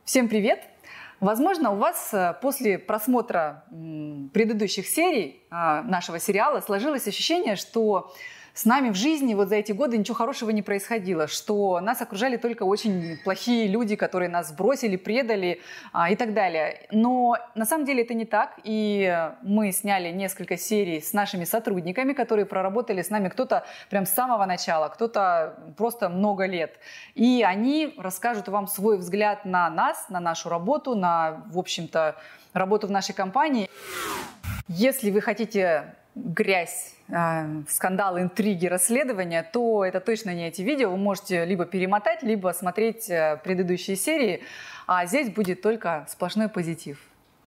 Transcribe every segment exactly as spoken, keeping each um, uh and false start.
Всем привет! Возможно, у вас после просмотра предыдущих серий нашего сериала сложилось ощущение, что с нами в жизни вот за эти годы ничего хорошего не происходило, что нас окружали только очень плохие люди, которые нас бросили, предали а, и так далее. Но на самом деле это не так, и мы сняли несколько серий с нашими сотрудниками, которые проработали с нами кто-то прям с самого начала, кто-то просто много лет. И они расскажут вам свой взгляд на нас, на нашу работу, на, в общем-то, работу в нашей компании. Если вы хотите грязь, скандалы, интриги, расследования, то это точно не эти видео. Вы можете либо перемотать, либо смотреть предыдущие серии, а здесь будет только сплошной позитив.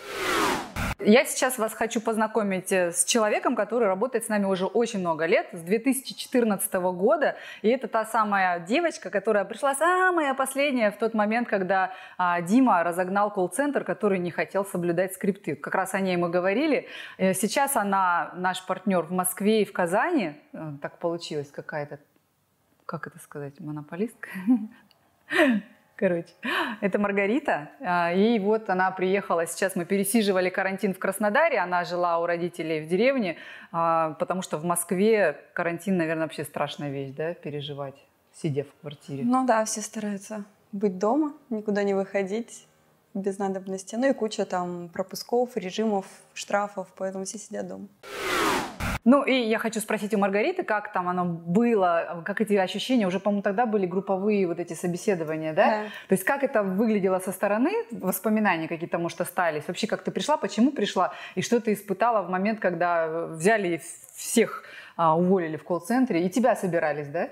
Я сейчас вас хочу познакомить с человеком, который работает с нами уже очень много лет, с две тысячи четырнадцатого года. И это та самая девочка, которая пришла самая последняя в тот момент, когда а, Дима разогнал колл-центр, который не хотел соблюдать скрипты. Как раз о ней мы говорили. Сейчас она наш партнер в Москве и в Казани. Так получилось, какая-то, как это сказать, монополистка? Короче, это Маргарита, и вот она приехала, сейчас мы пересиживали карантин в Краснодаре, она жила у родителей в деревне, потому что в Москве карантин, наверное, вообще страшная вещь, да, переживать, сидя в квартире. Ну да, все стараются быть дома, никуда не выходить без надобности, ну и куча там пропусков, режимов, штрафов, поэтому все сидят дома. Ну и я хочу спросить у Маргариты, как там оно было, как эти ощущения, уже, по-моему, тогда были групповые вот эти собеседования, да? Да. То есть как это выглядело со стороны, воспоминания какие-то, может, остались? Вообще, как ты пришла, почему пришла, и что ты испытала в момент, когда взяли всех, а, уволили в колл-центре, и тебя собирались, да?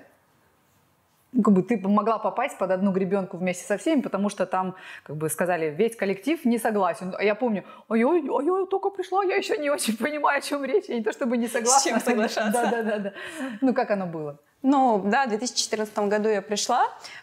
Как бы ты могла попасть под одну гребенку вместе со всеми, потому что там, как бы сказали, весь коллектив не согласен. А я помню, а я, а я только пришла, я еще не очень понимаю, о чем речь. Я не то чтобы не согласна. С чем соглашаться. Да, да, да, да. Ну, как оно было? Ну, да, в две тысячи четырнадцатом году я пришла.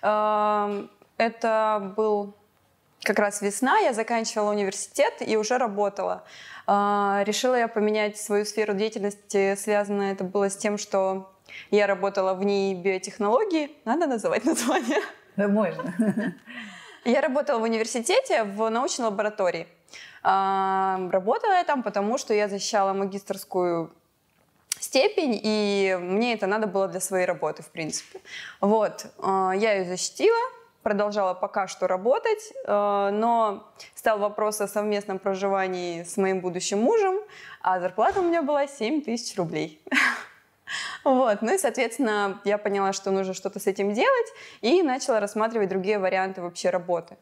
Это был как раз весна, я заканчивала университет и уже работала. Решила я поменять свою сферу деятельности, связанное это было с тем, что я работала в НИИ биотехнологии. Надо называть название? Да, можно. Я работала в университете в научной лаборатории. Работала я там, потому что я защищала магистерскую степень, и мне это надо было для своей работы, в принципе. Вот. Я ее защитила, продолжала пока что работать, но стал вопрос о совместном проживании с моим будущим мужем, а зарплата у меня была семь тысяч рублей. Вот. Ну и, соответственно, я поняла, что нужно что-то с этим делать, и начала рассматривать другие варианты вообще работы.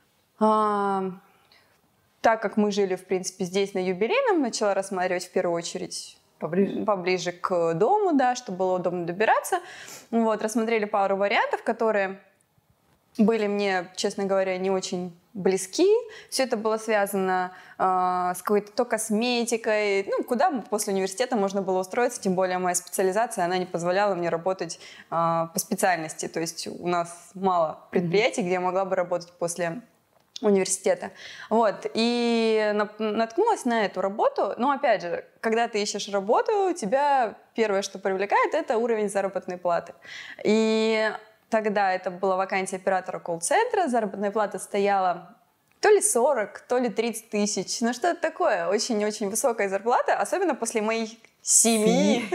А, так как мы жили, в принципе, здесь на Юбилейном, начала рассматривать в первую очередь поближе, поближе к дому, да, чтобы было удобно добираться. Вот. Рассмотрели пару вариантов, которые были мне, честно говоря, не очень близки. Все это было связано э, с какой-то то косметикой. Ну, куда после университета можно было устроиться, тем более моя специализация, она не позволяла мне работать э, по специальности. То есть у нас мало предприятий, mm-hmm. где я могла бы работать после университета. Вот. И наткнулась на эту работу. Но, опять же, когда ты ищешь работу, тебя первое, что привлекает, это уровень заработной платы. И тогда это была вакансия оператора колл-центра, заработная плата стояла то ли сорок, то ли тридцать тысяч. Ну что-то такое, очень-очень высокая зарплата, особенно после моей семьи.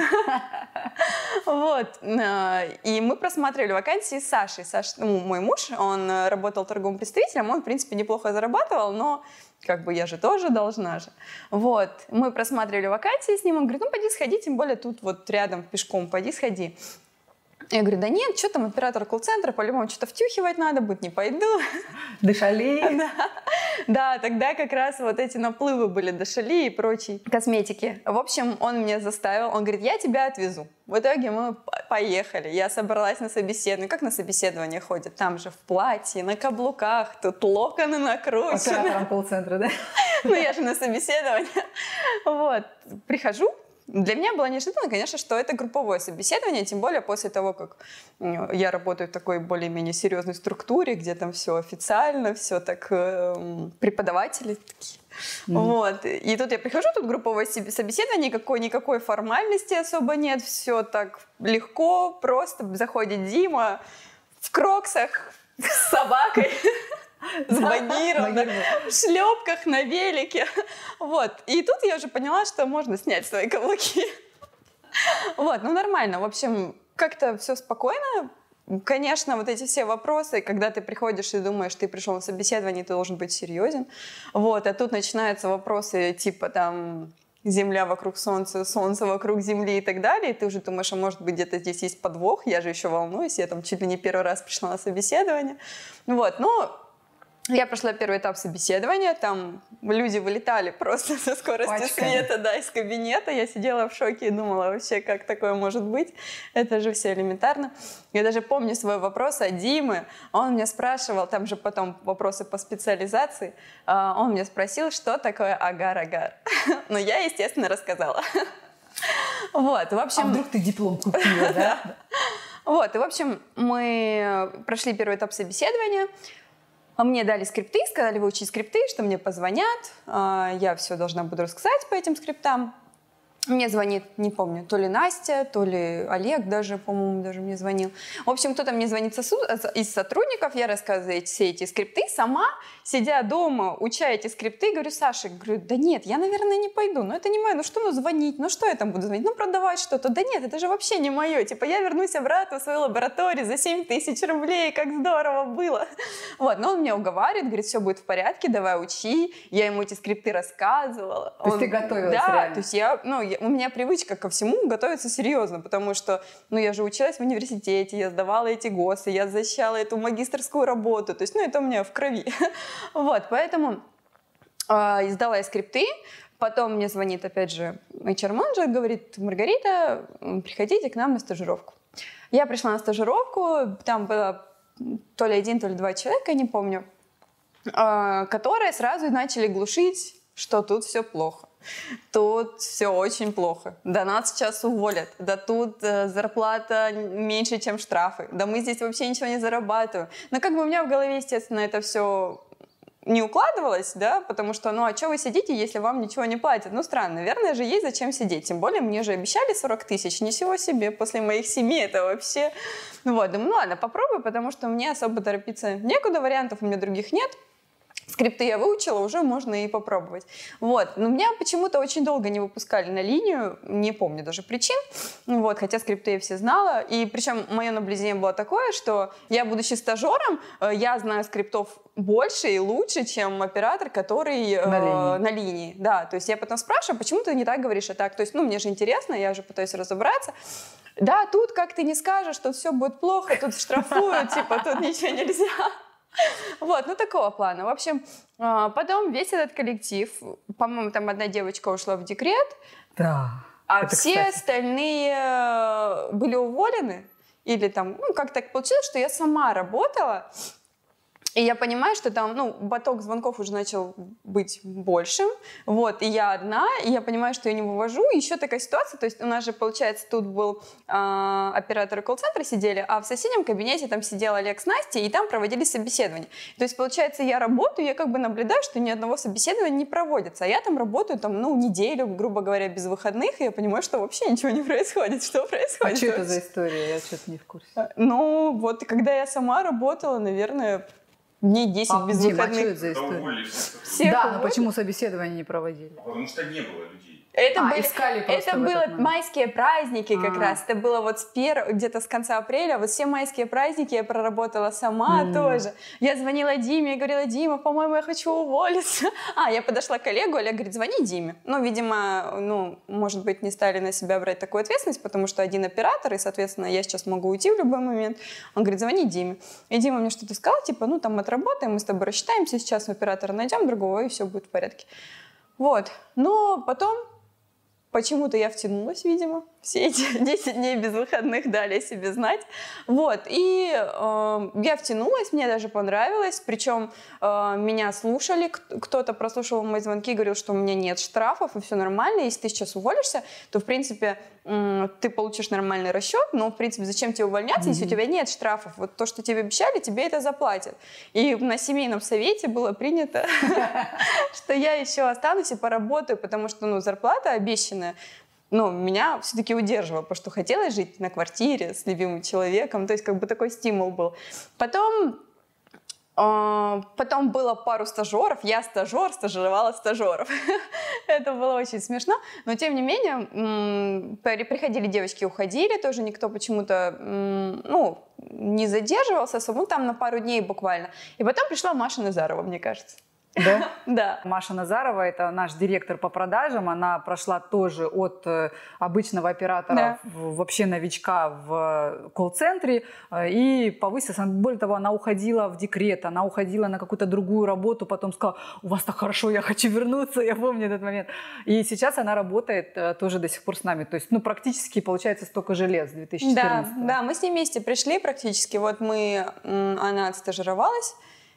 Вот. И мы просматривали вакансии с Сашей. Саша, ну, мой муж, он работал торговым представителем, он, в принципе, неплохо зарабатывал, но как бы я же тоже должна же. Вот. Мы просматривали вакансии с ним, он говорит, ну, пойди сходи, тем более тут вот рядом пешком, пойди сходи. Я говорю, да нет, что там, оператор колл-центра, по-любому что-то втюхивать надо будет, не пойду. Дешали. Да. Да, тогда как раз вот эти наплывы были Дешали и прочей косметики. В общем, он меня заставил, он говорит, я тебя отвезу. В итоге мы поехали, я собралась на собеседование. Как на собеседование ходят? Там же в платье, на каблуках, тут локоны накручены. Оператором колл-центра, да? Ну, я же на собеседование. Вот, прихожу. Для меня было неожиданно, конечно, что это групповое собеседование, тем более после того, как я работаю в такой более-менее серьезной структуре, где там все официально, все так, э, преподаватели такие. Mm-hmm. Вот. И тут я прихожу, тут групповое собеседование, никакой, никакой формальности особо нет, все так легко, просто заходит Дима в кроксах с собакой. Забагирована, в шлепках, на велике. Вот. И тут я уже поняла, что можно снять свои каблуки. Вот, ну нормально. В общем, как-то все спокойно. Конечно, вот эти все вопросы, когда ты приходишь и думаешь, ты пришел на собеседование, ты должен быть серьезен. Вот, а тут начинаются вопросы типа там Земля вокруг Солнца, Солнце вокруг Земли и так далее. И ты уже думаешь, а может быть где-то здесь есть подвох, я же еще волнуюсь, я там чуть ли не первый раз пришла на собеседование. Вот, но я прошла первый этап собеседования, там люди вылетали просто со скоростью Пачками. света, да, из кабинета. Я сидела в шоке и думала, вообще, как такое может быть? Это же все элементарно. Я даже помню свой вопрос от Димы. Он меня спрашивал, там же потом вопросы по специализации, он меня спросил, что такое агар-агар. Но я, естественно, рассказала. Вот, в общем... А вдруг ты диплом купила, да? Вот, и, в общем, мы прошли первый этап собеседования. Мне дали скрипты, сказали выучить скрипты, что мне позвонят, я все должна буду рассказать по этим скриптам. Мне звонит, не помню, то ли Настя, то ли Олег даже, по-моему, даже мне звонил. В общем, кто-то мне звонит из сотрудников, я рассказываю все эти скрипты. Сама, сидя дома, уча эти скрипты, говорю, Саше, говорю, да нет, я, наверное, не пойду. Ну, это не мое. Ну, что, ну, звонить? Ну, что я там буду звонить? Ну, продавать что-то? Да нет, это же вообще не мое. Типа, я вернусь обратно в свою лабораторию за семь тысяч рублей. Как здорово было. Вот, но он меня уговаривает, говорит, все будет в порядке, давай учи. Я ему эти скрипты рассказывала. То есть он... ты готовилась да, реально? то есть я, ну, я, у меня привычка ко всему готовиться серьезно, потому что, ну, я же училась в университете, я сдавала эти ГОСы, я защищала эту магистерскую работу, то есть, ну, это у меня в крови. Вот, поэтому э, издала я скрипты, потом мне звонит, опять же, эйч ар-менеджер, говорит, Маргарита, приходите к нам на стажировку. Я пришла на стажировку, там было то ли один, то ли два человека, не помню, э, которые сразу начали глушить, что тут все плохо. Тут все очень плохо. Да нас сейчас уволят. Да тут э, зарплата меньше, чем штрафы. Да мы здесь вообще ничего не зарабатываем. Но как бы у меня в голове, естественно, это все не укладывалось, да, потому что, ну, а что вы сидите, если вам ничего не платят? Ну, странно, наверное же есть зачем сидеть. Тем более мне же обещали сорок тысяч, ничего себе, после моих семи это вообще... Ну вот, думаю, ну ладно, попробуй, потому что мне особо торопиться некуда, вариантов у меня других нет. Скрипты я выучила, уже можно и попробовать. Вот. Но меня почему-то очень долго не выпускали на линию, не помню даже причин, вот, хотя скрипты я все знала. И причем мое наблюдение было такое, что я, будучи стажером, я знаю скриптов больше и лучше, чем оператор, который на, э, линии. на линии. Да, то есть я потом спрашиваю, почему ты не так говоришь, а так? То есть, ну, мне же интересно, я уже пытаюсь разобраться. Да, тут как ты не скажешь, тут все будет плохо, тут штрафуют, типа, тут ничего нельзя. Вот, ну такого плана. В общем, потом весь этот коллектив, по-моему, там одна девочка ушла в декрет, да, а все кстати. остальные были уволены. Или там, ну, как так получилось, что я сама работала. И я понимаю, что там, ну, поток звонков уже начал быть большим, вот, и я одна, и я понимаю, что я не вывожу. Еще такая ситуация, то есть у нас же, получается, тут был э, операторы колл-центра сидели, а в соседнем кабинете там сидел Олег с Настей, и там проводили собеседование. То есть, получается, я работаю, я как бы наблюдаю, что ни одного собеседования не проводится, а я там работаю, там, ну, неделю, грубо говоря, без выходных, и я понимаю, что вообще ничего не происходит. Что происходит? А что это за история? Я что-то не в курсе. Ну, вот, когда я сама работала, наверное... Дней десять а, без Дима, выходных. А что это за история? Всех да, уволили? Но почему собеседования не проводили? Потому что не было людей. Это, а, были, это было майские праздники как а. раз. Это было вот с пер... где-то с конца апреля. Вот все майские праздники я проработала сама mm. тоже. Я звонила Диме и говорила, Дима, по-моему, я хочу уволиться. А, я подошла к Олегу, Олег говорит, звони Диме. Ну, видимо, ну, может быть, не стали на себя брать такую ответственность, потому что один оператор, и, соответственно, я сейчас могу уйти в любой момент. Он говорит, звони Диме. И Дима мне что-то сказал, типа, ну, там, отработаем, мы с тобой рассчитаемся, сейчас оператора найдем другого, и все будет в порядке. Вот. Но потом почему-то я втянулась, видимо. Все эти десять дней без выходных дали о себе знать. Вот. И э, я втянулась, мне даже понравилось. Причем э, меня слушали. Кто-то прослушивал мои звонки и говорил, что у меня нет штрафов, и все нормально. Если ты сейчас уволишься, то, в принципе, э, ты получишь нормальный расчет. Но, в принципе, зачем тебе увольняться, mm-hmm. если у тебя нет штрафов? Вот то, что тебе обещали, тебе это заплатят. И на семейном совете было принято, что я еще останусь и поработаю, потому что зарплата обещанная, ну, меня все-таки удерживало, потому что хотелось жить на квартире с любимым человеком, то есть как бы такой стимул был. Потом Потом было пару стажеров, я стажер, стажировала стажеров. Это было очень смешно, но тем не менее приходили девочки, уходили, тоже никто почему-то ну, не задерживался особо, ну там на пару дней буквально. И потом пришла Маша Назарова, мне кажется. Да? Да. Маша Назарова, это наш директор по продажам, она прошла тоже от обычного оператора, да. в, вообще новичка в колл-центре, и повысилась. Более того, она уходила в декрет, она уходила на какую-то другую работу, потом сказала, у вас так хорошо, я хочу вернуться, я помню этот момент. И сейчас она работает тоже до сих пор с нами, то есть ну, практически получается столько же лет, с две тысячи четырнадцатого. Да, да, мы с ней вместе пришли практически, вот мы, она отстажировалась.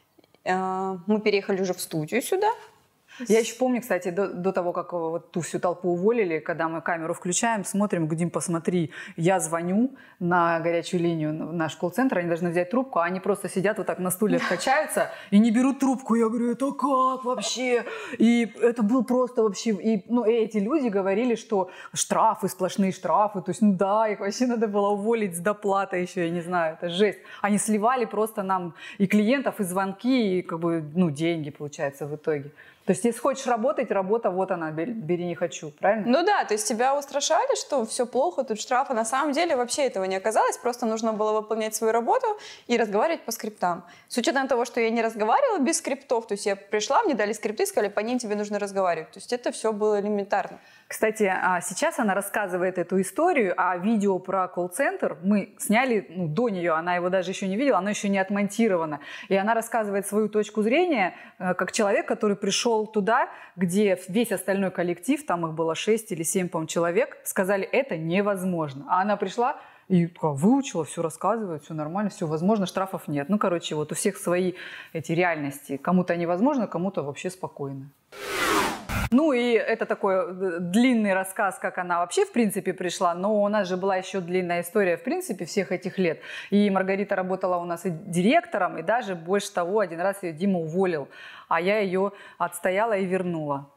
Мы переехали уже в студию сюда. Я еще помню, кстати, до, до того, как вот ту всю толпу уволили, когда мы камеру включаем, смотрим, говорим, посмотри, я звоню на горячую линию в наш колл-центр, они должны взять трубку, а они просто сидят вот так на стуле, качаются и не берут трубку. Я говорю, это как вообще? И это был просто вообще... И, ну, эти люди говорили, что штрафы, сплошные штрафы, то есть, ну да, их вообще надо было уволить с доплатой еще, я не знаю, это жесть. Они сливали просто нам и клиентов, и звонки, и как бы, ну, деньги, получается, в итоге. То есть, если хочешь работать, работа, вот она, бери, не хочу, правильно? Ну да, то есть тебя устрашали, что все плохо, тут штрафы. На самом деле вообще этого не оказалось, просто нужно было выполнять свою работу и разговаривать по скриптам. С учетом того, что я не разговаривала без скриптов, то есть я пришла, мне дали скрипты, сказали, по ним тебе нужно разговаривать. То есть это все было элементарно. Кстати, сейчас она рассказывает эту историю, а видео про колл-центр мы сняли ну, до нее, она его даже еще не видела, оно еще не отмонтировано. И она рассказывает свою точку зрения, как человек, который пришел туда, где весь остальной коллектив, там их было шесть или семь, по-моему, человек, сказали, это невозможно. А она пришла и выучила, все рассказывает, все нормально, все возможно, штрафов нет. Ну, короче, вот у всех свои эти реальности. Кому-то невозможно, кому-то вообще спокойно. Ну и это такой длинный рассказ, как она вообще в принципе пришла, но у нас же была еще длинная история в принципе всех этих лет. И Маргарита работала у нас и директором, и даже больше того, один раз ее Дима уволил, а я ее отстояла и вернула.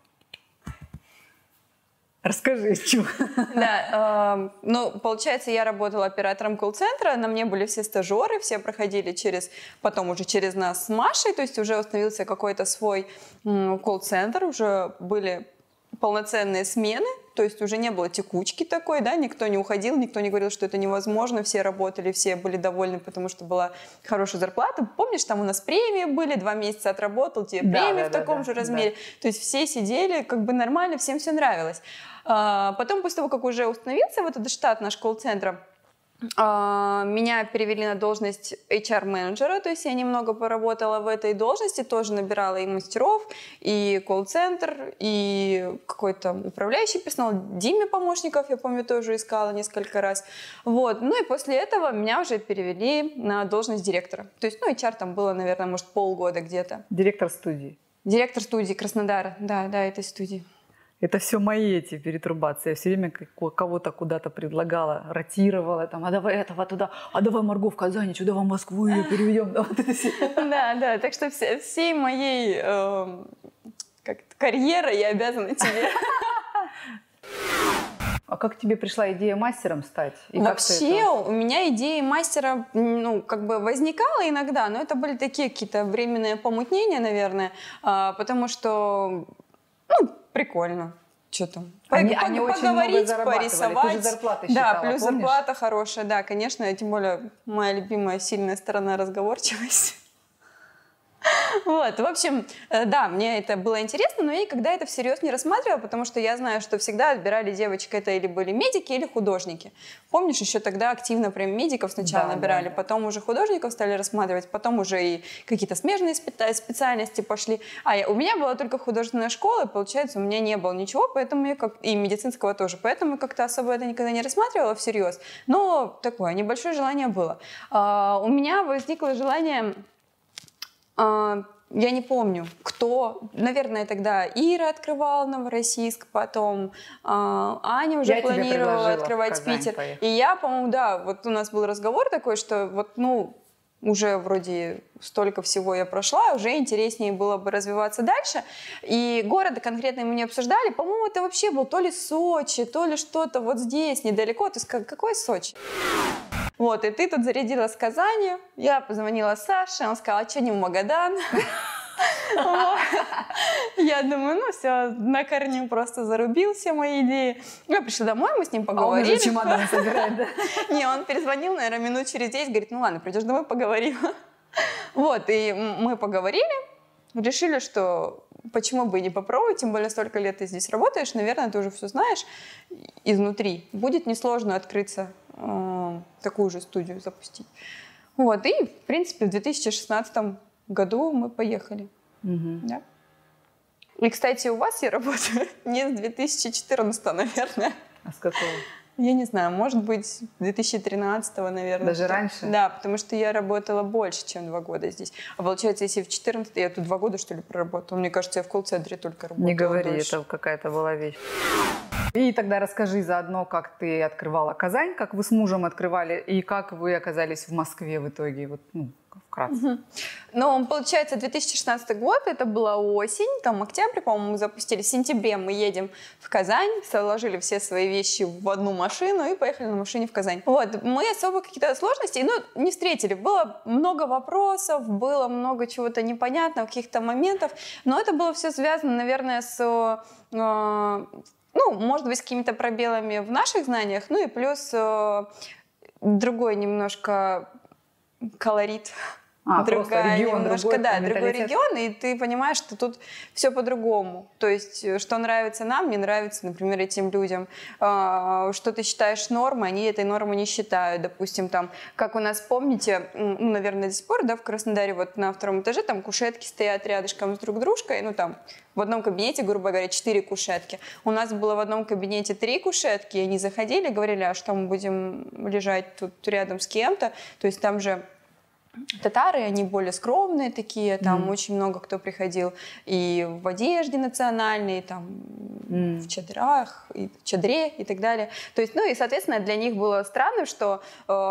Расскажи, что. Да, э, ну, получается, я работала оператором колл-центра, на мне были все стажеры, все проходили через, потом уже через нас с Машей, то есть уже установился какой-то свой м, колл-центр, уже были полноценные смены, то есть уже не было текучки такой, да, никто не уходил, никто не говорил, что это невозможно, все работали, все были довольны, потому что была хорошая зарплата. Помнишь, там у нас премии были, два месяца отработал, тебе да, премии да, в таком да, же размере. Да. То есть все сидели как бы нормально, всем все нравилось. А, потом, после того, как уже установился в этот штат наш колл-центра, меня перевели на должность эйч ар-менеджера, то есть я немного поработала в этой должности, тоже набирала и мастеров, и колл-центр, и какой-то управляющий персонал, Диме помощников, я помню, тоже искала несколько раз. Вот. Ну и после этого меня уже перевели на должность директора. То есть, ну, эйч ар там было, наверное, может, полгода где-то. Директор студии. Директор студии Краснодара, да, да, этой студии. Это все мои эти перетрубации. Я все время кого-то куда-то предлагала, ротировала, там, а давай этого туда, а давай Марго в Казань, что давай в Москву ее переведем. Да, да, так что всей моей карьерой я обязана тебе. А как тебе пришла идея мастером стать? И вообще у меня идея мастера, ну, как бы возникала иногда, но это были такие какие-то временные помутнения, наверное, потому что, ну, прикольно. Что там? Они, Пог- они поговорить, порисовать. Ты же зарплаты считала, да, плюс помнишь? Зарплата хорошая, да, конечно. Тем более моя любимая сильная сторона — разговорчивость. Вот, в общем, да, мне это было интересно, но я никогда это всерьез не рассматривала, потому что я знаю, что всегда отбирали девочек, это или были медики, или художники. Помнишь, еще тогда активно прям медиков сначала да, набирали, да, да. Потом уже художников стали рассматривать, потом уже и какие-то смежные специальности пошли. А я, у меня была только художественная школа, и, получается, у меня не было ничего, поэтому я как и медицинского тоже, поэтому я как-то особо это никогда не рассматривала всерьез. Но такое небольшое желание было. А, у меня возникло желание... Я не помню, кто. Наверное, тогда Ира открывала Новороссийск, потом Аня уже я планировала открывать Питер. Поехать. И я, по-моему, да, вот у нас был разговор такой, что вот, ну, уже вроде столько всего я прошла, уже интереснее было бы развиваться дальше. И города конкретно мы не обсуждали. По-моему, это вообще был то ли Сочи, то ли что-то вот здесь, недалеко. То есть какой Сочи? Вот, и ты тут зарядила с Казани. Я позвонила Саше, он сказал, а что не в Магадан? Я думаю, ну все, на корню просто зарубил все мои идеи. Я пришла домой, мы с ним поговорили. А он уже чемодан собирает, да? Не, он перезвонил, наверное, минут через десять, говорит, ну ладно, придешь домой, поговорим. Вот, и мы поговорили, решили, что почему бы и не попробовать, тем более столько лет ты здесь работаешь, наверное, ты уже все знаешь изнутри. Будет несложно открыться, э, такую же студию запустить. Вот, и, в принципе, в две тысячи шестнадцатом году мы поехали. Угу. Да. И, кстати, у вас я работаю не с две тысячи четырнадцатого, наверное. А с какого? Я не знаю, может быть, две тысячи тринадцатого, наверное. Даже раньше? Да, потому что я работала больше, чем два года здесь. А получается, если в четырнадцатом, я тут два года, что ли, проработала. Мне кажется, я в колл-центре только работала. Не говори, дольше. Это какая-то была вещь. И тогда расскажи заодно, как ты открывала Казань, как вы с мужем открывали, и как вы оказались в Москве в итоге, вот, ну, вкратце. Угу. Ну, получается, две тысячи шестнадцатый год, это была осень, там октябрь, по-моему, мы запустили. В сентябре мы едем в Казань, сложили все свои вещи в одну машину и поехали на машине в Казань. Вот, мы особо какие-то сложности, ну, не встретили. Было много вопросов, было много чего-то непонятного, каких-то моментов, но это было все связано, наверное, с... Э, ну, может быть, с какими-то пробелами в наших знаниях, ну и плюс э, другой немножко колорит. А, другая, регион, немножко, другой, да, другой регион, и ты понимаешь, что тут все по-другому. То есть, что нравится нам, не нравится, например, этим людям. Что ты считаешь нормой, они этой нормой не считают. Допустим, там, как у нас, помните, ну, наверное, до сих пор, да, в Краснодаре, вот на втором этаже, там кушетки стоят рядышком с друг дружкой, ну, там, в одном кабинете, грубо говоря, четыре кушетки. У нас было в одном кабинете три кушетки, и они заходили, говорили, а что мы будем лежать тут рядом с кем-то. То есть, там же татары, они более скромные такие, там mm. очень много кто приходил и в одежде национальной, там mm. в чадрах, и в чадре и так далее. То есть, ну и, соответственно, для них было странно, что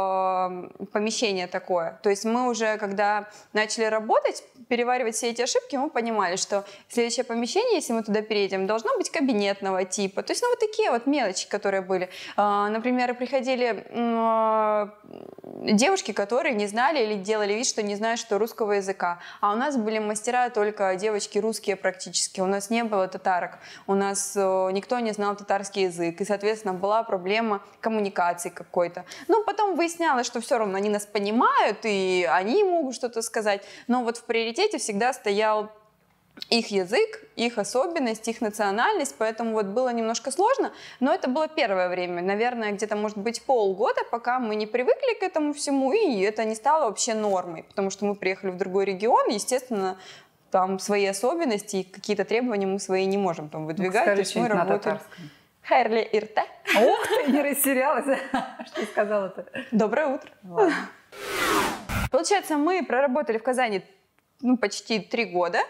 э, помещение такое. То есть мы уже, когда начали работать, переваривать все эти ошибки, мы понимали, что следующее помещение, если мы туда переедем, должно быть кабинетного типа. То есть, ну вот такие вот мелочи, которые были. Э, например, приходили э, девушки, которые не знали или делали вид, что не знают, что русского языка. А у нас были мастера только девочки русские практически. У нас не было татарок. У нас э, никто не знал татарский язык. И, соответственно, была проблема коммуникации какой-то. Ну, потом выяснялось, что все равно они нас понимают, и они могут что-то сказать. Но вот в приоритете всегда стоял их язык, их особенность, их национальность, поэтому вот было немножко сложно, но это было первое время, наверное, где-то, может быть, полгода, пока мы не привыкли к этому всему, и это не стало вообще нормой, потому что мы приехали в другой регион, естественно, там свои особенности и какие-то требования мы свои не можем там выдвигать, ну, то есть мы работаем. Хайрли ирте. Ох ты, не растерялась. Что сказала-то? Доброе утро. Ладно. Получается, мы проработали в Казани ну, почти три года.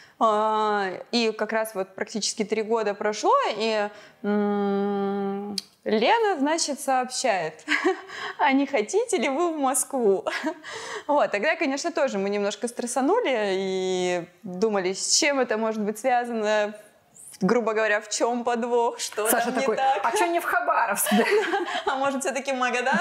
И как раз вот практически три года прошло, и м-м, Лена, значит, сообщает, а не хотите ли вы в Москву? Вот, тогда, конечно, тоже мы немножко стрессанули и думали, с чем это может быть связано, грубо говоря, в чем подвох, что Саша там такой, не так. А что не в Хабаровск? А может, все-таки Магадан?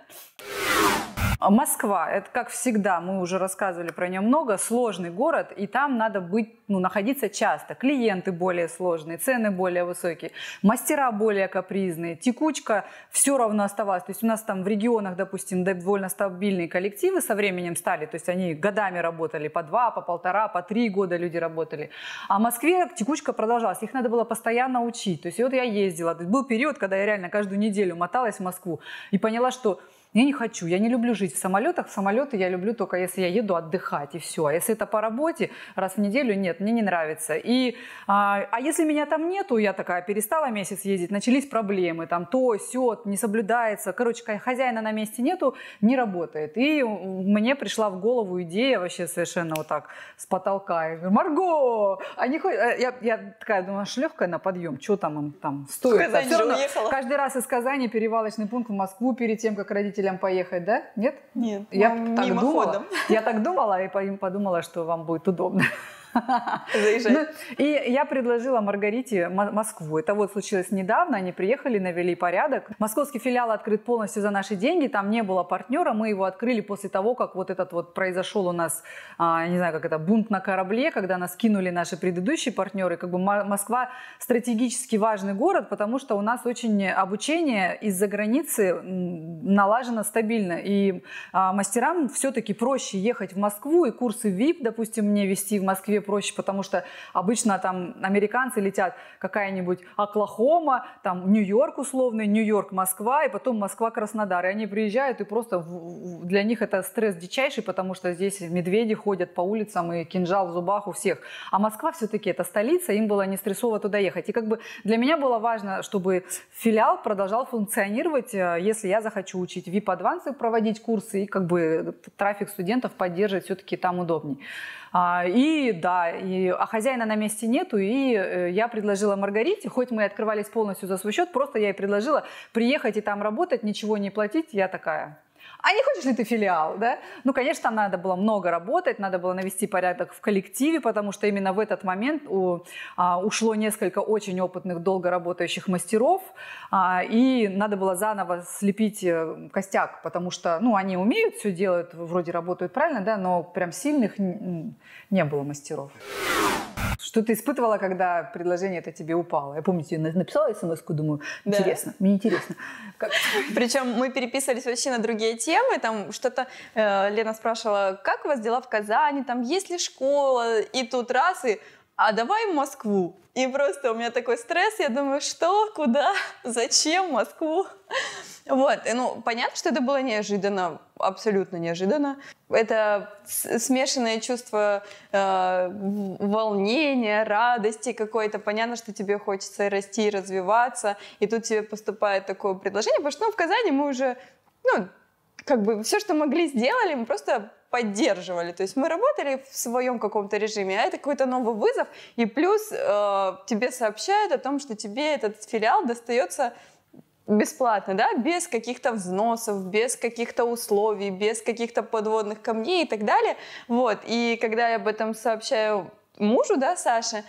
Москва, это как всегда, мы уже рассказывали про нее много, сложный город, и там надо быть, ну, находиться часто. Клиенты более сложные, цены более высокие, мастера более капризные, текучка все равно оставалась. То есть у нас там в регионах, допустим, довольно стабильные коллективы со временем стали, то есть они годами работали, по два, по полтора, по три года люди работали. А в Москве текучка продолжалась, их надо было постоянно учить. То есть вот я ездила, то есть был период, когда я реально каждую неделю моталась в Москву и поняла, что я не хочу, я не люблю жить в самолетах. В самолеты я люблю только если я еду отдыхать, и все. А если это по работе, раз в неделю, нет, мне не нравится. И, а, а если меня там нету, я такая перестала месяц ездить, начались проблемы, там то, сё, не соблюдается. Короче, хозяина на месте нету, не работает. И мне пришла в голову идея вообще совершенно вот так с потолка. Я говорю, Марго, они хоть... я, я такая думаю, аж легкая на подъем, что там им там стоит. Казань же уехала. Каждый раз из Казани перевалочный пункт в Москву перед тем, как родители поехать, да? Нет? Нет. Я так думала. Ходом. Я так думала и подумала, что вам будет удобно. Заезжай. Ну, и я предложила Маргарите Москву. Это вот случилось недавно. Они приехали, навели порядок. Московский филиал открыт полностью за наши деньги. Там не было партнера. Мы его открыли после того, как вот этот вот произошел у нас, не знаю, как это, бунт на корабле, когда нас кинули наши предыдущие партнеры. Как бы Москва стратегически важный город, потому что у нас очень обучение из-за границы налажено стабильно. И мастерам все-таки проще ехать в Москву, и курсы ви ай пи, допустим, мне вести в Москве проще, потому что обычно там американцы летят какая-нибудь Оклахома, там Нью-Йорк условный, Нью-Йорк, Москва, и потом Москва-Краснодар. И они приезжают, и просто для них это стресс дичайший, потому что здесь медведи ходят по улицам, и кинжал в зубах у всех. А Москва все-таки это столица, им было не стрессово туда ехать. И как бы для меня было важно, чтобы филиал продолжал функционировать, если я захочу учить ви ай пи Advanced, проводить курсы, и как бы трафик студентов поддерживать все-таки там удобней. И да, и, а хозяина на месте нету, и я предложила Маргарите, хоть мы открывались полностью за свой счет, просто я ей предложила приехать и там работать, ничего не платить. Я такая: а не хочешь ли ты филиал, да? Ну, конечно, там надо было много работать, надо было навести порядок в коллективе, потому что именно в этот момент у, а, ушло несколько очень опытных, долго работающих мастеров, а, и надо было заново слепить костяк, потому что, ну, они умеют, все делают, вроде работают правильно, да, но прям сильных не было мастеров. Что ты испытывала, когда предложение это тебе упало? Я помню, я написала смс-ку, думаю, интересно, да. Мне интересно. Как... Причем мы переписывались вообще на другие темы, там что-то э, Лена спрашивала, как у вас дела в Казани, там есть ли школа, и тут раз, и а давай в Москву. И просто у меня такой стресс, я думаю, что, куда, зачем Москву? Вот, и, ну, понятно, что это было неожиданно, абсолютно неожиданно. Это смешанное чувство э, волнения, радости какой-то. Понятно, что тебе хочется расти, развиваться, и тут тебе поступает такое предложение, потому что, ну, в Казани мы уже, ну, как бы все, что могли, сделали, мы просто поддерживали. То есть мы работали в своем каком-то режиме, а это какой-то новый вызов, и плюс э, тебе сообщают о том, что тебе этот филиал достается бесплатно, да, без каких-то взносов, без каких-то условий, без каких-то подводных камней и так далее. Вот. И когда я об этом сообщаю мужу, да, Саше,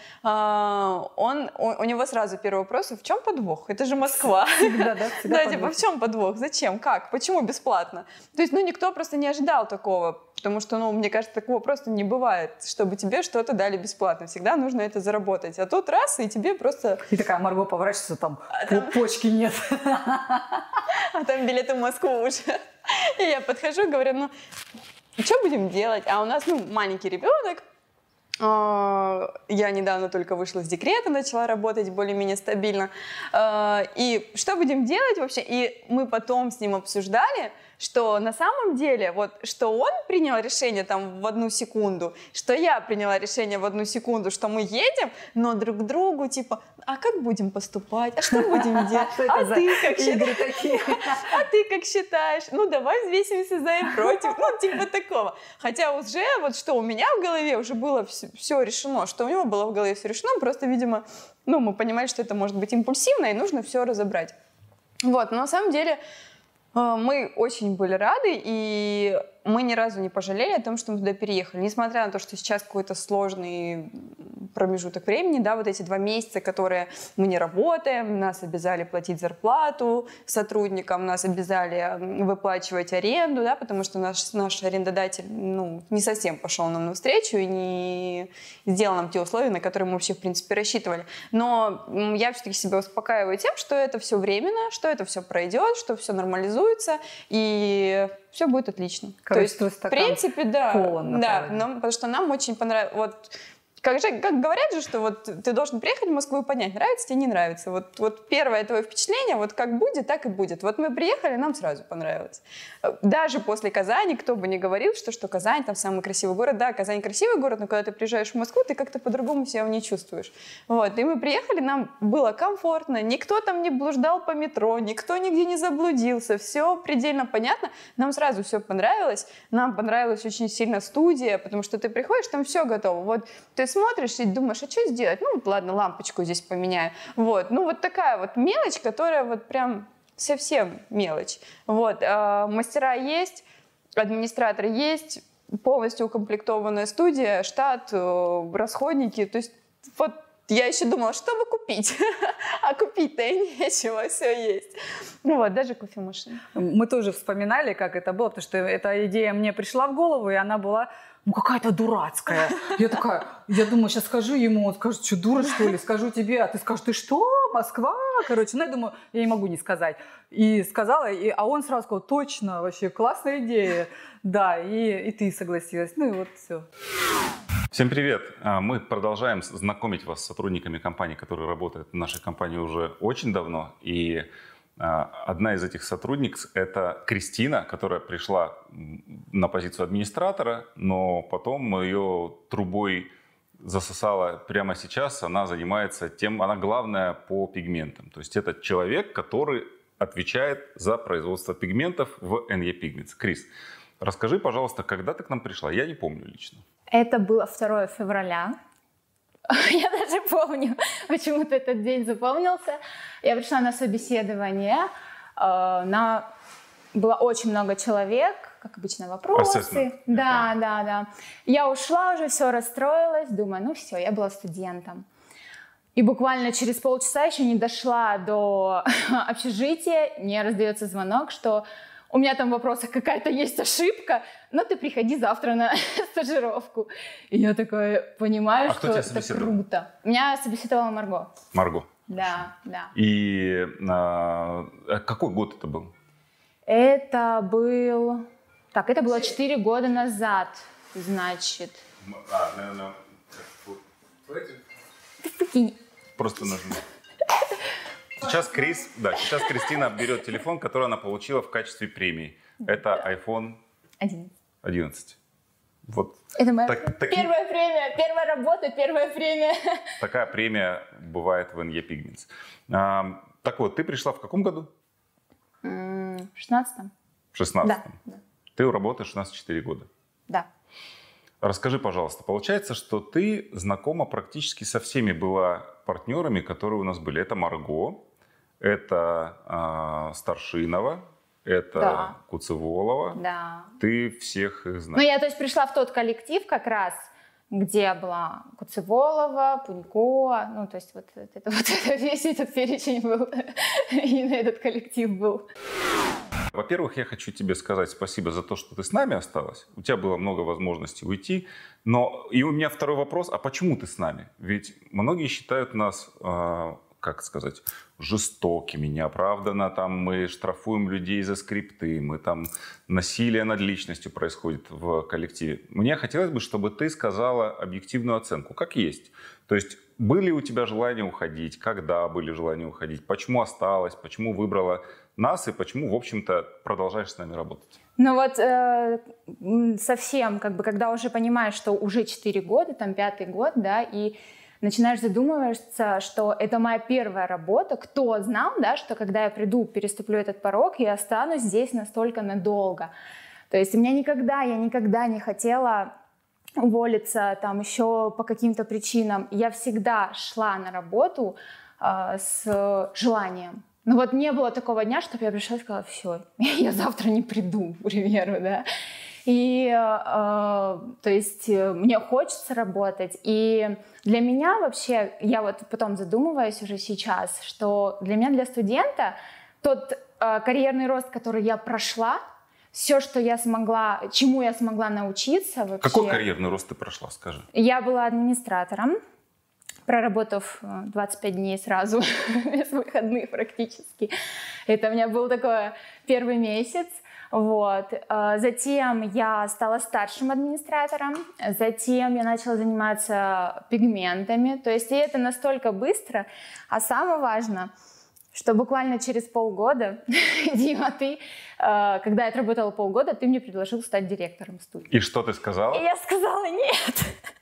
он, у него сразу первый вопрос: в чем подвох? Это же Москва. Всегда, да? Всегда да, подвох. типа, в чем подвох? Зачем? Как? Почему бесплатно? То есть, ну, никто просто не ожидал такого, потому что, ну, мне кажется, такого просто не бывает, чтобы тебе что-то дали бесплатно. Всегда нужно это заработать. А тут раз, и тебе просто... И такая Марго поворачивается, там, а там... почки нет. А там билеты в Москву уже. И я подхожу и говорю, ну, что будем делать? А у нас, ну, маленький ребенок. Я недавно только вышла из декрета, начала работать более-менее стабильно. И что будем делать вообще? И мы потом с ним обсуждали, что на самом деле, вот, что он принял решение там в одну секунду, что я приняла решение в одну секунду, что мы едем, но друг к другу, типа, а как будем поступать? А что будем делать? А ты как считаешь? А ты как считаешь? Ну, давай взвесимся за и против. Ну, типа такого. Хотя уже, вот что у меня в голове уже было все решено, что у него было в голове все решено, просто, видимо, ну, мы понимали, что это может быть импульсивно, и нужно все разобрать. Вот, но на самом деле мы очень были рады, и мы ни разу не пожалели о том, что мы туда переехали. Несмотря на то, что сейчас какой-то сложный промежуток времени, да, вот эти два месяца, которые мы не работаем, нас обязали платить зарплату сотрудникам, нас обязали выплачивать аренду, да, потому что наш, наш арендодатель, ну, не совсем пошел нам навстречу и не сделал нам те условия, на которые мы вообще, в принципе, рассчитывали. Но я все-таки себя успокаиваю тем, что это все временно, что это все пройдет, что все нормализуется, и все будет отлично. Короче, то есть, в принципе, да, да, нам, потому что нам очень понравилось. Вот, как, же, как говорят же, что вот ты должен приехать в Москву и понять, нравится тебе, не нравится. Вот, вот первое твое впечатление, вот как будет, так и будет. Вот мы приехали, нам сразу понравилось. Даже после Казани, кто бы ни говорил, что, что Казань там самый красивый город. Да, Казань красивый город, но когда ты приезжаешь в Москву, ты как-то по-другому себя не чувствуешь. Вот, и мы приехали, нам было комфортно, никто там не блуждал по метро, никто нигде не заблудился, все предельно понятно. Нам сразу все понравилось, нам понравилась очень сильно студия, потому что ты приходишь, там все готово. Вот ты смотришь и думаешь, а что сделать? Ну, ладно, лампочку здесь поменяю. Вот, ну, вот такая вот мелочь, которая вот прям совсем мелочь. Вот, а, мастера есть, администратор есть, полностью укомплектованная студия, штат, расходники. То есть вот я еще думала, что бы купить, а купить-то и нечего, все есть. Ну вот, даже кофемашина. Мы тоже вспоминали, как это было, потому что эта идея мне пришла в голову, и она была, ну, какая-то дурацкая. Я такая, я думаю, сейчас скажу ему, он скажет, что, дура, что ли? Скажу тебе, а ты скажешь, ты что, Москва? Короче, ну, я думаю, я не могу не сказать. И сказала, и, а он сразу сказал, точно, вообще классная идея. Да, и, и ты согласилась. Ну, и вот все. Всем привет! Мы продолжаем знакомить вас с сотрудниками компании, которые работают в нашей компании уже очень давно. И одна из этих сотрудниц – это Кристина, которая пришла на позицию администратора, но потом ее трубой засосала прямо сейчас. Она занимается тем, она главная по пигментам. То есть это человек, который отвечает за производство пигментов в эн и Pigments. Крис, расскажи, пожалуйста, когда ты к нам пришла? Я не помню лично. Это было второе февраля. Я даже помню, почему-то этот день запомнился. Я пришла на собеседование. На... Было очень много человек, как обычно, вопросы. Assessment. Да, да, да. Я ушла уже, все расстроилась. Думаю, ну все, я была студентом. И буквально через полчаса еще не дошла до общежития. Мне раздается звонок, что у меня там в вопросах какая-то есть ошибка, но ты приходи завтра на стажировку. И я такая понимаю, а что это круто. Меня собеседовала Марго. Марго. Да, да. И а, какой год это был? Это был... Так, это было четыре года назад, значит. А, наверное... Ты прикинь. Просто нажми. Сейчас Крис, да, сейчас Кристина берет телефон, который она получила в качестве премии. Это iPhone одиннадцать. Вот. Это моя так, первая таки... премия, первая работа, первая премия. Такая премия бывает в эн и Pigments. А, так вот, ты пришла в каком году? В шестнадцатом. В шестнадцатом. Да, да. Ты работаешь у нас четыре года. Да. Расскажи, пожалуйста, получается, что ты знакома практически со всеми была партнерами, которые у нас были. Это Марго, это э, Старшинова, это да. Куцеволова. Да. Ты всех их знаешь. Ну, я, то есть, пришла в тот коллектив как раз, где была Куцеволова, Пунько, ну, то есть, вот, это, вот это, весь этот перечень был, и на этот коллектив был. Во-первых, я хочу тебе сказать спасибо за то, что ты с нами осталась. У тебя было много возможностей уйти. Но и у меня второй вопрос, а почему ты с нами? Ведь многие считают нас, э, как сказать, жестокими, неоправданно. Там мы штрафуем людей за скрипты, мы там насилие над личностью происходит в коллективе. Мне хотелось бы, чтобы ты сказала объективную оценку, как есть. То есть были у тебя желания уходить, когда были желания уходить, почему осталась, почему выбрала нас и почему, в общем-то, продолжаешь с нами работать? Ну вот э, совсем, как бы, когда уже понимаешь, что уже четыре года, там пятый год, да, и начинаешь задумываться, что это моя первая работа, кто знал, да, что когда я приду, переступлю этот порог, я останусь здесь настолько надолго. То есть у меня никогда, я никогда не хотела уволиться там еще по каким-то причинам. Я всегда шла на работу э, с желанием. Ну вот не было такого дня, чтобы я пришла и сказала, все, я завтра не приду, к примеру, да. И, э, то есть, мне хочется работать. И для меня вообще, я вот потом задумываюсь уже сейчас, что для меня, для студента, тот э, карьерный рост, который я прошла, все, что я смогла, чему я смогла научиться вообще. Какой карьерный рост ты прошла, скажи? Я была администратором, проработав двадцать пять дней сразу, без выходных практически. Это у меня был такой первый месяц. Вот. Затем я стала старшим администратором, затем я начала заниматься пигментами. То есть и это настолько быстро. А самое важное, что буквально через полгода, Дима, ты, когда я отработала полгода, ты мне предложил стать директором студии. И что ты сказала? И я сказала нет.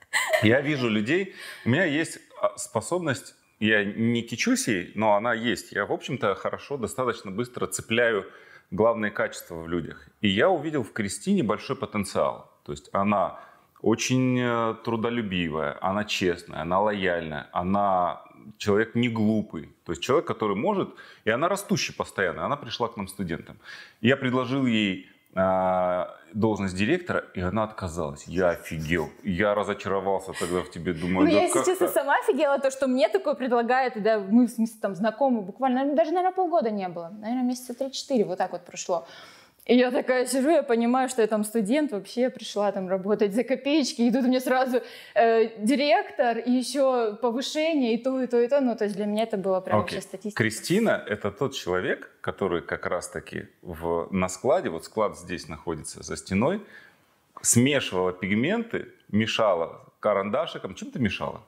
Я вижу людей, у меня есть способность, я не кичусь ей, но она есть. Я, в общем-то, хорошо, достаточно быстро цепляю главные качества в людях. И я увидел в Кристине большой потенциал. То есть она очень трудолюбивая, она честная, она лояльная, она человек не глупый. То есть человек, который может, и она растущая постоянно. Она пришла к нам студентам. Я предложил ей должность директора, и она отказалась. Я офигел. Я разочаровался тогда в тебе. Думаю, ну, да я, если честно, так? сама офигела, то, что мне такое предлагают, да, мы, в смысле, там, знакомы буквально, даже, наверное, полгода не было. Наверное, месяца три-четыре вот так вот прошло. И я такая сижу, я понимаю, что я там студент, вообще пришла там работать за копеечки, и тут у меня сразу э, директор, и еще повышение, и то, и то, и то. Ну, то есть для меня это было прям okay. вообще статистика. Кристина — это тот человек, который как раз-таки в, на складе, вот склад здесь находится за стеной, смешивала пигменты, мешала карандашиком. Чем ты мешала?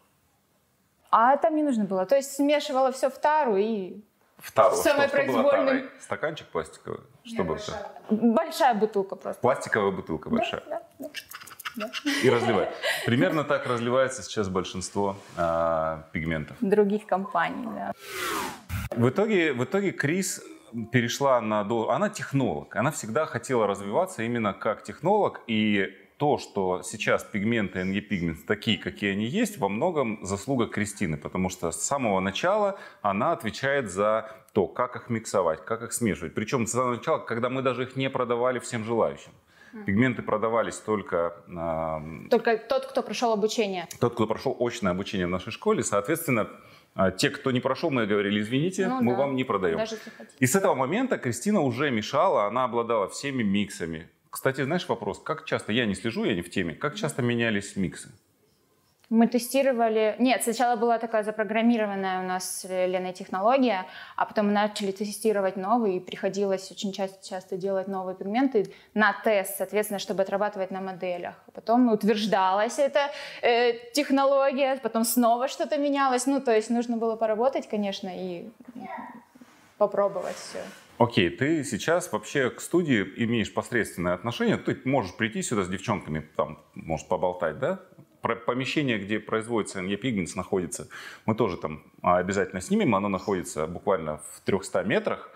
А там не нужно было. То есть смешивала все в тару и... Второе. Самое что, что было тарой? произвольным. Стаканчик пластиковый? Что было? Большая бутылка просто. Пластиковая бутылка большая. Да, да, да. И разливать. Примерно так разливается сейчас большинство а, пигментов. Других компаний, да. В итоге, в итоге Крис перешла на... Она технолог. Она всегда хотела развиваться именно как технолог. И то, что сейчас пигменты эн и Pigments такие, какие они есть, во многом заслуга Кристины, потому что с самого начала она отвечает за то, как их миксовать, как их смешивать. Причем с самого начала, когда мы даже их не продавали всем желающим. Пигменты продавались только... Э, только тот, кто прошел обучение. Тот, кто прошел очное обучение в нашей школе. Соответственно, те, кто не прошел, мы говорили, извините, ну, мы да. вам не продаем. Даже И с этого момента Кристина уже мешала, она обладала всеми миксами. Кстати, знаешь вопрос, как часто, я не слежу, я не в теме, как часто менялись миксы? Мы тестировали... Нет, сначала была такая запрограммированная у нас с Леной технология, а потом мы начали тестировать новые, и приходилось очень часто, часто делать новые пигменты на тест, соответственно, чтобы отрабатывать на моделях. Потом утверждалась эта э, технология, потом снова что-то менялось. Ну, то есть нужно было поработать, конечно, и попробовать все. Окей, ты сейчас вообще к студии имеешь посредственное отношение. Ты можешь прийти сюда с девчонками, там, может, поболтать, да? Помещение, где производится эн и Pigments, находится. Мы тоже там обязательно снимем. Оно находится буквально в трехстах метрах.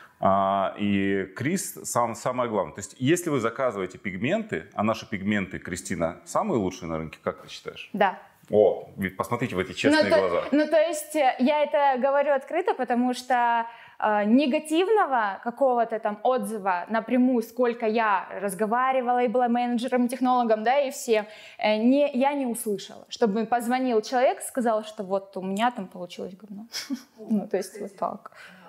И Крис сам, самое главное. То есть, если вы заказываете пигменты, а наши пигменты, Кристина, самые лучшие на рынке, как ты считаешь? Да. О, посмотрите в эти честные ну, глаза. То, ну, то есть, я это говорю открыто, потому что э, негативного какого-то там отзыва напрямую, сколько я разговаривала и была менеджером, технологом, да, и все, э, не, я не услышала. Чтобы позвонил человек, сказал, что вот у меня там получилось говно. Ну, то есть, вот так.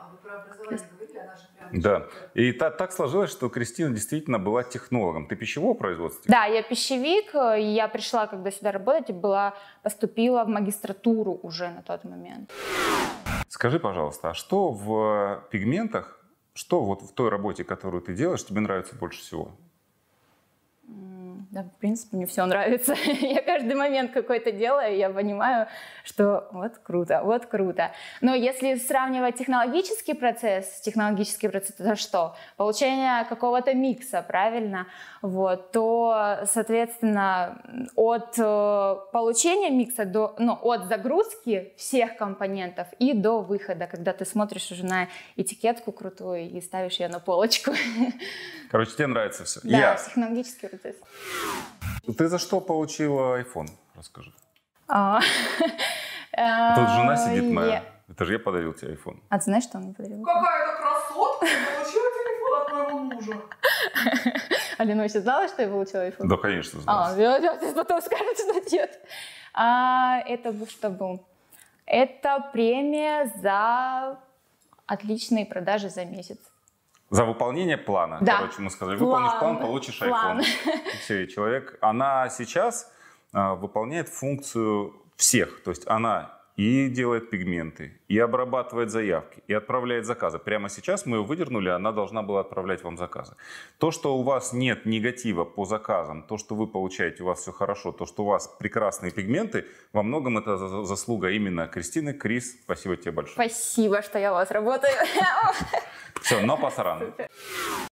Да, и так, так сложилось, что Кристина действительно была технологом. Ты пищевого производства? Да, я пищевик, и я пришла, когда сюда работать, и была, поступила в магистратуру уже на тот момент. Скажи, пожалуйста, а что в пигментах, что вот в той работе, которую ты делаешь, тебе нравится больше всего? Да, в принципе, мне все нравится. Я каждый момент какой-то делаю, и я понимаю, что вот круто, вот круто. Но если сравнивать технологический процесс, технологический процесс, это что? Получение какого-то микса, правильно? Вот, то, соответственно, от э, получения микса до, ну, от загрузки всех компонентов и до выхода, когда ты смотришь уже на этикетку крутую и ставишь ее на полочку. Короче, тебе нравится все. Да, Я... технологический процесс. Ты за что получила iPhone? Расскажи. А, Тут жена сидит моя. Это же я подарил тебе iPhone. А ты знаешь, что он мне подарил? Какая-то красотка получила телефон от моего мужа. Алина вообще знала, что я получила iPhone? Да, конечно, знала. А, я, я потом скажут, что нет. А, это что был? Это премия за отличные продажи за месяц. За выполнение плана. Да. Короче, мы сказали, План. выполнишь план, получишь План. iPhone. И все, и человек, она сейчас а, выполняет функцию всех. То есть она и делает пигменты, и обрабатывает заявки, и отправляет заказы. Прямо сейчас мы ее выдернули, она должна была отправлять вам заказы. То, что у вас нет негатива по заказам, то, что вы получаете, у вас все хорошо, то, что у вас прекрасные пигменты, во многом это заслуга именно Кристины. Крис, спасибо тебе большое. Спасибо, что я у вас работаю. Все, но пасаран.